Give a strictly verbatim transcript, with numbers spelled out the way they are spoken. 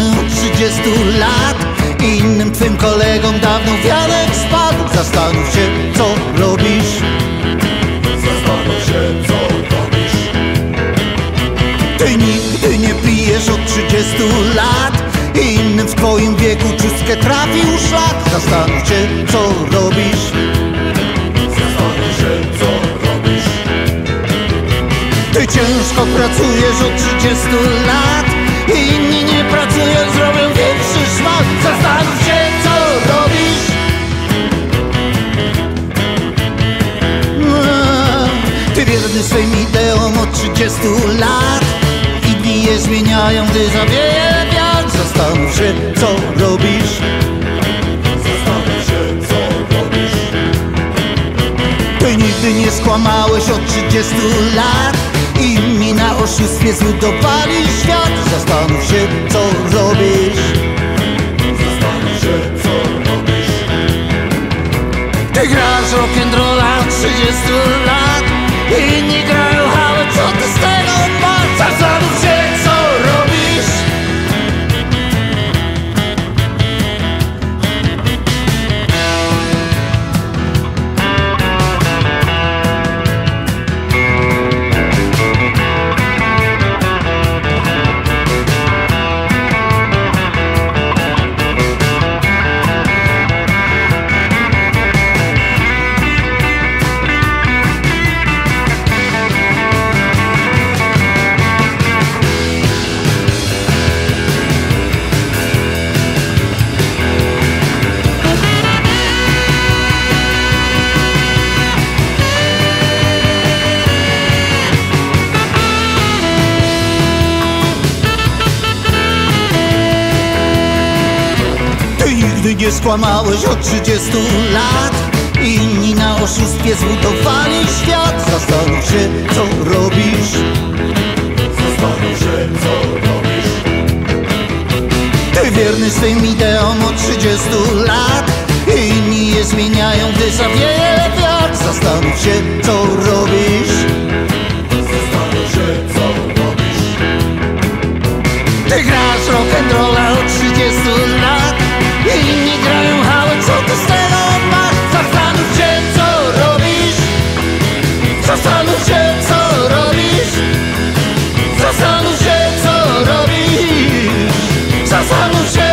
wolny od trzydziestu lat. Innym twym kolegom dawno wianek spadł. Zastanów się, co robisz. Zastanów się, co robisz. Ty nigdy nie pijesz od trzydziestu lat. Innym w twoim wieku czystkę trafił szlak. Zastanów się, co robisz. Zastanów się, co robisz. Ty ciężko pracujesz od trzydziestu lat. Inni nie pracują, zrobią większy szmat. Zastanów się, co robisz. Ty wierny swym ideom od trzydziestu lat. Inni je zmieniają, gdy zawieje wiatr. Zastanów się, co robisz. Zastanów się, co robisz. Ty nigdy nie skłamałeś od trzydziestu lat. Inni na oszustwie zbudowali świat. Zastanów się, co robisz. Zastanów się, co robisz. Ty grasz rock'n'rolla od trzydziestu lat. Inni grają hałę, co ty z tego masz? Zastanów się, co robisz. Nigdy nie skłamałeś od trzydziestu lat. Inni na oszustwie zbudowali świat. Zastanów się, co robisz. Zastanów się, co robisz. Ty wierny swym ideom od trzydziestu lat. Inni je zmieniają, gdy zawieje wiatr. Zastanów się, co robisz. Zastanów się, co robisz. Ty grasz rock'n'rolla od trzydziestu lat. Inni grają hałę, co ty z tego masz? Zastanów się, co robisz. Zastanów się, co robisz. Zastanów się, co robisz. Zastanów się,